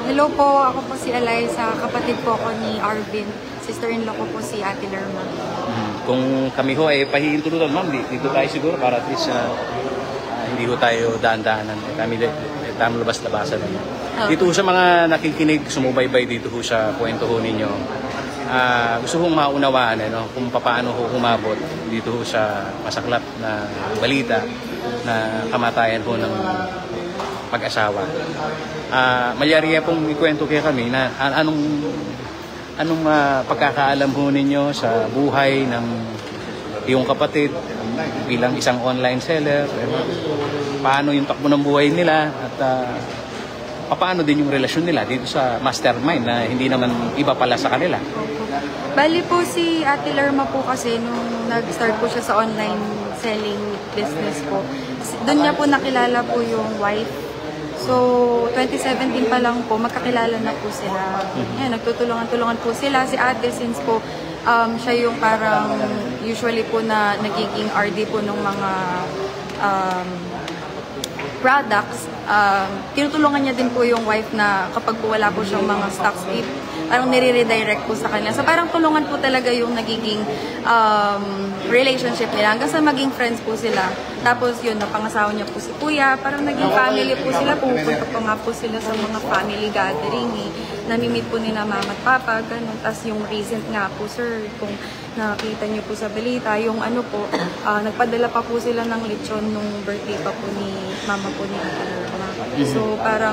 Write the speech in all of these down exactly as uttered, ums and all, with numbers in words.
Hello po, ako po si Eliza, kapatid po ako ni Arvin. Sister-in-law ko po si Ate Lerma. Hmm. Kung kami ho ay pahihinto doon, ma'am, dito tayo siguro para at least uh, hindi ho tayo daan-daanan. Kami tayong labas-labasan. Okay. Dito ho sa mga nakikinig, sumubaybay dito ho sa kwento ho ninyo. Uh, gusto kong maunawaan eh, no? Kung paano ho humabot dito ho sa masaklap na balita na kamatayan ho ng pag-asawa. Uh, Mayariya pong ikwento kayo kami na anong anong uh, pagkakaalam ho ninyo sa buhay ng iyong kapatid bilang isang online seller, paano yung takbo ng buhay nila at uh, paano din yung relasyon nila dito sa mastermind na hindi naman iba pala sa kanila. Bali po si Ate Lerma po kasi nung nag-start po siya sa online selling business po, doon niya po nakilala po yung wife. So, twenty seventeen pa lang po, magkakilala na po sila. Yan, nagtutulungan-tulungan po sila. Si Ate, since po, um, siya yung parang usually po na nagiging R D po ng mga um, products, um, tinutulungan niya din po yung wife na kapag po wala po siyang mga stocks, parang nire-redirect po sa kanila. So parang tulungan po talaga yung nagiging um, relationship nila hanggang sa maging friends po sila. Tapos yun, napangasawa niya po si Kuya, parang naging family po sila. Pupunta pa nga po sila sa mga family gathering eh. Namimit po nila mama at papa, ganun. Tapos yung recent nga po, sir, kung nakita niyo po sa balita, yung ano po, uh, nagpadala pa po sila ng lechon nung birthday pa po ni mama po ni Ate Lerma. So parang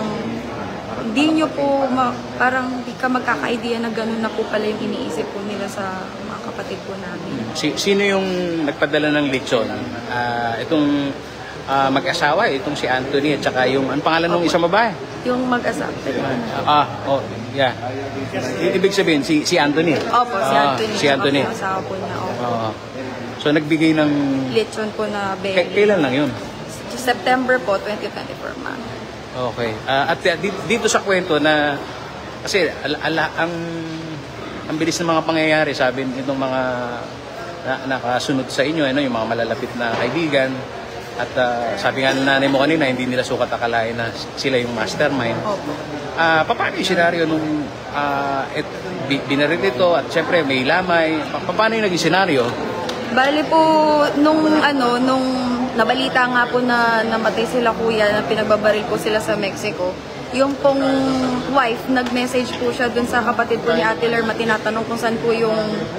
hindi nyo po, ma, parang hindi ka magkaka-idea na gano'n na po pala yung iniisip po nila sa mga kapatid po namin. Si, sino yung nagpadala ng lechon? Uh, itong uh, mag-asawa, itong si Anthony at saka yung, ang pangalan ng isang babae? Yung mag-asawa. Ah, oh, yeah. I- ibig sabihin, si, si Anthony? Opo, si Anthony. Ah, si Anthony. Yung asawa po niya, opo. Oh. So, nagbigay ng lechon po na belly. K- kailan lang yun? September po, twenty twenty-four, ma'am. Okay. Uh, at uh, dito, dito sa kwento na kasi ala, ala, ang ang bilis ng mga pangyayari, sabi nitong mga na, nakasunod sa inyo, ano, yung mga malalapit na kaibigan. At uh, sabi nga ng nanay mo kanina, hindi nila sukat akalain na sila yung mastermind. Opo. Uh, paano yung senaryo nung uh, et, binaril ito at syempre may lamay? Pa, paano yung naging senaryo? Bali po, nung ano, nung nabalita nga po na namatay sila kuya, na pinagbabaril po sila sa Mexico, yung pong wife, nag-message po siya dun sa kapatid po ni Ate Lerma, tinatanong kung saan po yung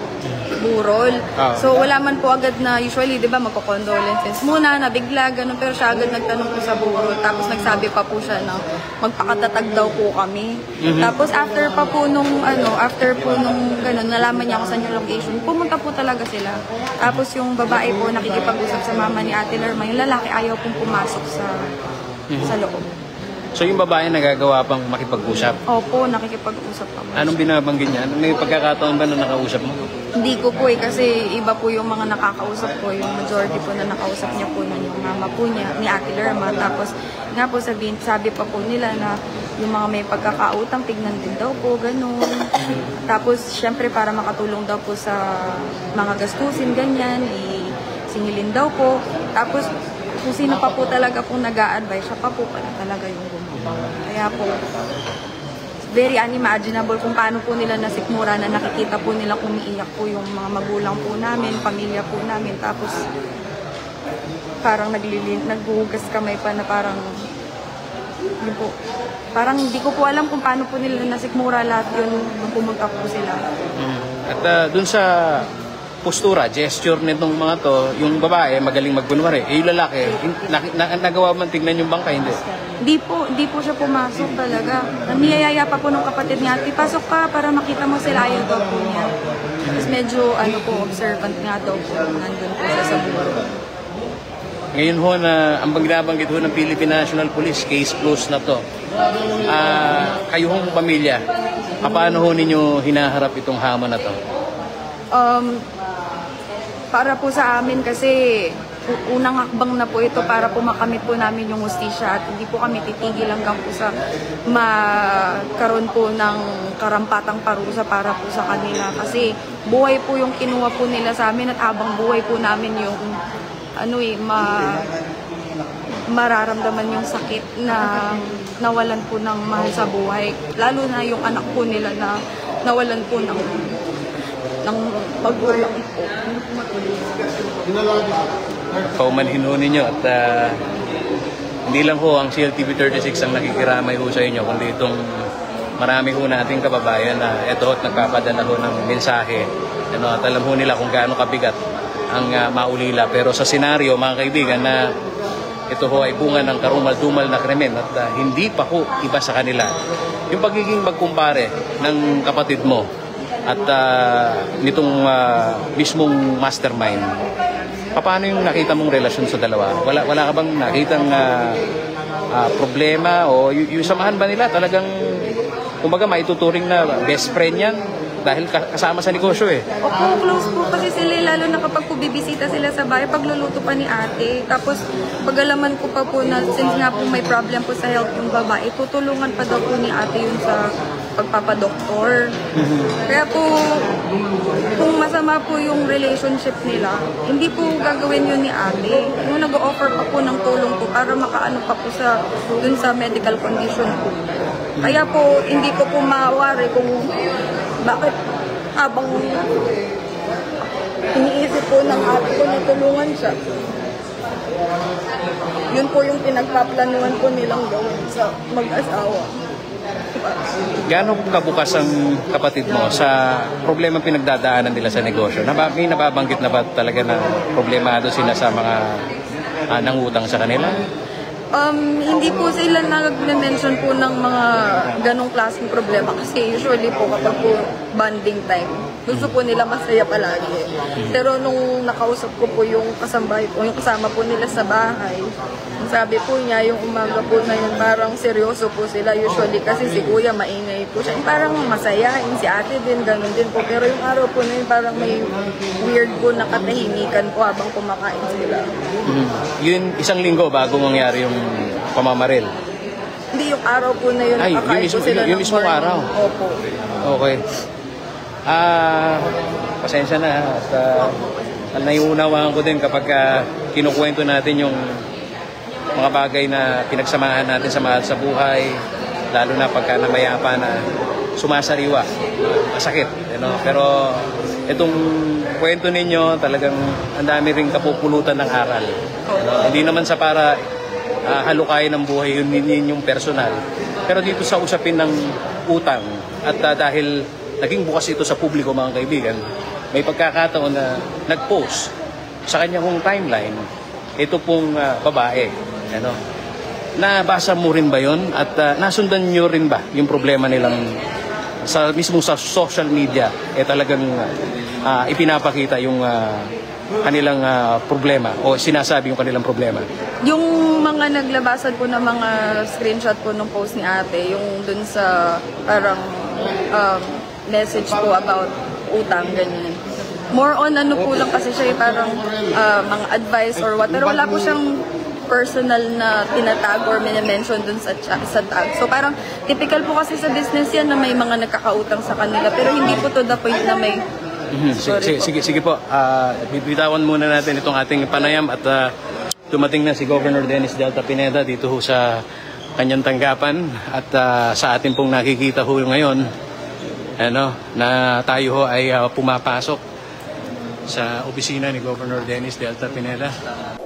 burol. Oh. So wala man po agad na, usually di ba magko-condolences muna, nabigla, ganun, pero siya agad nagtanong po sa burol. Tapos nagsabi pa po siya na magpakatatag daw po kami. Mm-hmm. Tapos after pa po nung ano, after po nung ganun, nalaman niya kung saan yung location, pumunta po talaga sila. Tapos yung babae po nakikipag-usap sa mama ni Ate Lerma, yung lalaki ayaw pong pumasok sa mm-hmm. sa loob. So yung babae nagagawa pang makipag-usap? Opo, nakikipag-usap pa. Anong binabanggit niya? May pagkakataon ba na nakausap mo? Hindi ko po eh, kasi iba po yung mga nakakausap ko. Yung majority po na nakausap niya po na yung mama po niya, ni Ate Lerma. Tapos nga po sabihin, sabi pa po nila na yung mga may pagkakautang, tignan din daw po, ganun. Tapos syempre para makatulong daw po sa mga gastusin, ganyan, isingilin daw po. Tapos kung sino pa po talaga kung nag-a-advise, siya pa po pala talaga yung gumawa. Kaya po, very unimaginable kung paano po nila nasikmura na nakikita po nila umiiyak po yung mga magulang po namin, pamilya po namin. Tapos parang naglilin, naghuhugas kamay pa na parang, yun po, parang hindi ko po alam kung paano po nila nasikmura lahat yun nung pumunta po sila. At uh, dun sa postura, gesture nitong mga to, yung babae magaling magkunwari, eh yung lalaki, na, na, nagawa man tignan yung bangka, hindi? Di po, di po siya pumasok talaga. Niyayaya pa po ng kapatid niya, pasok ka para makita mo sila, ayaw daw po niya. Tapos medyo ano po, observant nga daw po, nandun po siya sa buro. Ngayon ho na, ang binabanggit ho ng Philippine National Police, case closed na to. Uh, kayo hong pamilya, paano ho ninyo hinaharap itong hamon na to? Um, para po sa amin kasi unang hakbang na po ito para po makamit po namin yung hustisya at hindi po kami titigil hanggang po sa magkaroon po ng karampatang parusa para po sa kanila kasi buhay po yung kinuha po nila sa amin at habang buhay po namin yung ano eh, ma mararamdaman yung sakit na nawalan po ng mahal sa buhay. Lalo na yung anak po nila na nawalan po ng, ng magulang po. Paumanhin ho ninyo at uh, hindi lang ho ang C L T V thirty-six ang nakikiramay ho sa inyo, kundi itong marami ho nating kababayan na eto at nagpapadala ho ng mensahe. Ano, at alam ho nila kung gaano kabigat ang uh, maulila. Pero sa senaryo, mga kaibigan, na ito ho ay bunga ng karumal-dumal na krimen at uh, hindi pa ho iba sa kanila. Yung pagiging magkumpare ng kapatid mo at uh, nitong uh, mismong mastermind, paano yung nakita mong relasyon sa dalawa? Wala, wala ka bang nakitang uh, uh, problema o y- yung samahan ba nila talagang, kumbaga, maituturing na best friend yan dahil kasama sa negosyo eh? Opo, close po kasi sila, lalo na kapag po bibisita sila sa bahay, pagluluto pa ni ate. Tapos pag-alaman ko pa po na since nga po may problem po sa health yung babae, tutulungan pa daw po ni ate yun sa pagpapadoktor. Kaya po, kung masama po yung relationship nila, hindi po gagawin yun ni ate. Yung nag-offer pa po ng tulong po para makaano pa po sa, dun sa medical condition po. Kaya po, hindi ko po mawari kung bakit habang iniisip po ng ate ko na tulungan siya. Yun po yung pinagpaplanuhan po nilang gawin sa mag-asawa. Gaano kabukas ang kapatid mo sa problema pinagdadaanan nila sa negosyo? Naba, may nababanggit na ba talaga na problemado sila sa mga uh, nangutang sa kanila? Um, hindi po sila nag-mention po ng mga ganong klaseng problema kasi usually po kapag po bonding time, gusto po nila masaya palagi. Pero nung nakausap ko po yung kasambahay po, yung kasama po nila sa bahay, sabi po niya yung umaga po na yun parang seryoso po sila usually kasi si kuya maingay po siya. Parang masaya, yung si ate din, ganun din po. Pero yung araw po na yun parang may weird po na katahimikan po habang kumakain sila. Mm-hmm. Yun, isang linggo bago mangyari yung pamamaril? Hindi, yung araw po na yun. Ay, yung, mismo, yung, yung mismong araw? Opo. Okay. Ah, pasensya na. At uh, naiunawaan ko din kapag uh, kinukwento natin yung mga bagay na pinagsamahan natin sa mahal sa buhay, lalo na pagka namayapa na sumasariwa, masakit. You know? Pero itong kwento ninyo, talagang ang dami ring kapupulutan ng aral. You know? Hindi naman sa para uh, halukayin ng buhay yun ninyong personal. Pero dito sa usapin ng utang, at uh, dahil naging bukas ito sa publiko, mga kaibigan, may pagkakataon na nag-post sa kanyang timeline ito pong uh, babae. Ano? Nabasa mo rin ba yon? At uh, nasundan nyo rin ba yung problema nilang sa mismo sa social media eh talagang uh, ipinapakita yung uh, kanilang uh, problema o sinasabi yung kanilang problema? Yung mga naglabasan po ng mga screenshot po ng post ni ate, yung dun sa parang um, message po about utang, ganyan. More on ano po lang kasi siya, parang uh, mga advice or what. Pero wala po siyang personal na tinatag or minimension dun sa, sa tag. So parang typical po kasi sa business yan na may mga nagkakautang sa kanila. Pero hindi po to the point na may... Mm-hmm. Sige, sige, sige po. Uh, bitawan muna natin itong ating panayam at uh, dumating na si Governor Dennis Delta Pineda dito ho sa kanyang tanggapan at uh, sa atin pong nakikita ho ngayon ano, na tayo ho ay uh, pumapasok sa opisina ni Governor Dennis Delta Pineda.